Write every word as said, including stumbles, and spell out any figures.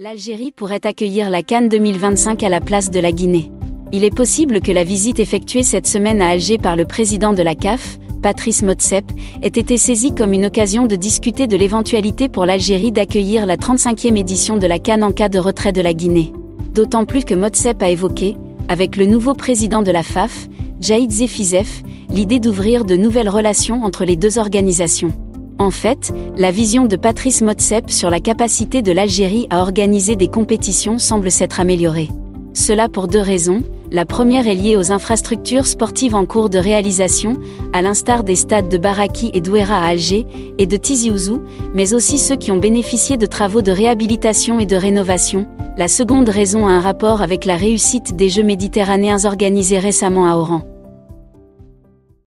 L'Algérie pourrait accueillir la CAN deux mille vingt-cinq à la place de la Guinée. Il est possible que la visite effectuée cette semaine à Alger par le président de la C A F, Patrice Motsepe, ait été saisie comme une occasion de discuter de l'éventualité pour l'Algérie d'accueillir la trente-cinquième édition de la CAN en cas de retrait de la Guinée. D'autant plus que Motsepe a évoqué, avec le nouveau président de la F A F, Djaïd Zefizef, l'idée d'ouvrir de nouvelles relations entre les deux organisations. En fait, la vision de Patrice Motsepe sur la capacité de l'Algérie à organiser des compétitions semble s'être améliorée. Cela pour deux raisons. La première est liée aux infrastructures sportives en cours de réalisation, à l'instar des stades de Baraki et d'Ouéra à Alger, et de Tizi Ouzou, mais aussi ceux qui ont bénéficié de travaux de réhabilitation et de rénovation. La seconde raison a un rapport avec la réussite des Jeux méditerranéens organisés récemment à Oran.